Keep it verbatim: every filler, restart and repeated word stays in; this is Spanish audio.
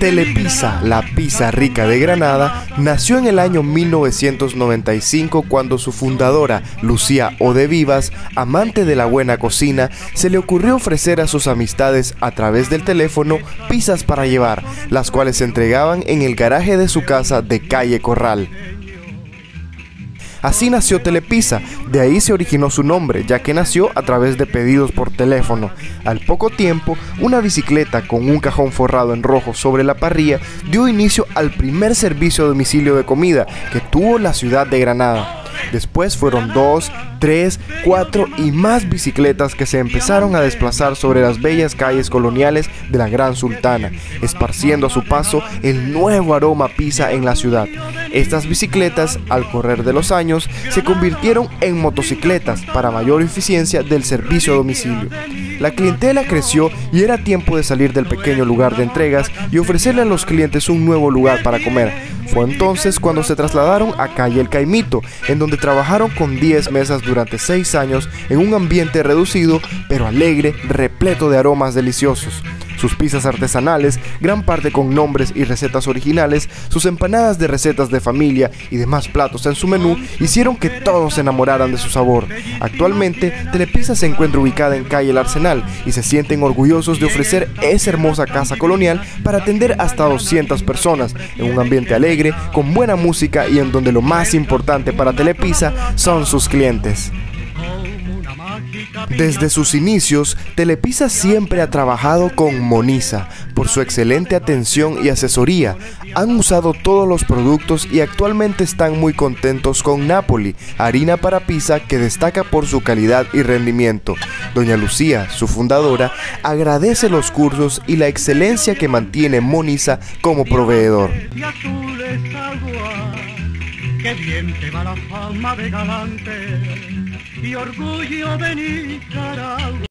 Telepizza, la pizza rica de Granada, nació en el año mil novecientos noventa y cinco cuando su fundadora, Lucía Odevivas, amante de la buena cocina, se le ocurrió ofrecer a sus amistades a través del teléfono pizzas para llevar, las cuales se entregaban en el garaje de su casa de Calle Corral. Así nació Telepizza, de ahí se originó su nombre, ya que nació a través de pedidos por teléfono. Al poco tiempo, una bicicleta con un cajón forrado en rojo sobre la parrilla dio inicio al primer servicio a domicilio de comida que tuvo la ciudad de Granada. Después fueron dos, tres, cuatro y más bicicletas que se empezaron a desplazar sobre las bellas calles coloniales de la Gran Sultana, esparciendo a su paso el nuevo aroma pizza en la ciudad. Estas bicicletas, al correr de los años, se convirtieron en motocicletas para mayor eficiencia del servicio a domicilio. La clientela creció y era tiempo de salir del pequeño lugar de entregas y ofrecerle a los clientes un nuevo lugar para comer. Fue entonces cuando se trasladaron a Calle El Caimito, en donde trabajaron con diez mesas durante seis años en un ambiente reducido pero alegre, repleto de aromas deliciosos. Sus pizzas artesanales, gran parte con nombres y recetas originales, sus empanadas de recetas de familia y demás platos en su menú hicieron que todos se enamoraran de su sabor. Actualmente, Telepizza se encuentra ubicada en Calle El Arsenal y se sienten orgullosos de ofrecer esa hermosa casa colonial para atender hasta doscientas personas en un ambiente alegre, con buena música y en donde lo más importante para Telepizza son sus clientes. Desde sus inicios, Telepizza siempre ha trabajado con Moniza. Por su excelente atención y asesoría, han usado todos los productos y actualmente están muy contentos con Napoli, harina para pizza que destaca por su calidad y rendimiento. Doña Lucía, su fundadora, agradece los cursos y la excelencia que mantiene Moniza como proveedor. Qué bien te va la fama de galante y orgullo de Nicaragua.